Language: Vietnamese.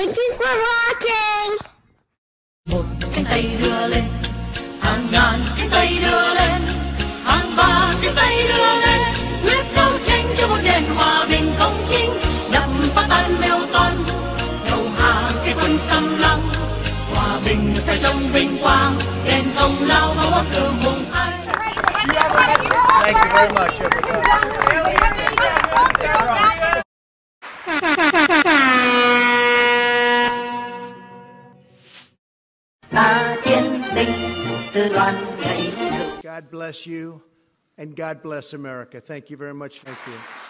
Thank you for watching. Một cánh tay đưa lên, hàng ngàn cánh tay đưa lên, hàng vạn cánh tay đưa lên, quyết đấu tranh cho một nền hòa bình công chính, đập phá tan mèo con, đầu hàng cái quân xâm lăng, hòa bình phải trong vinh quang, đền công lao không bao giờ hùng ai. Thank you very much, everybody. God bless you, and God bless America. Thank you very much. Thank you.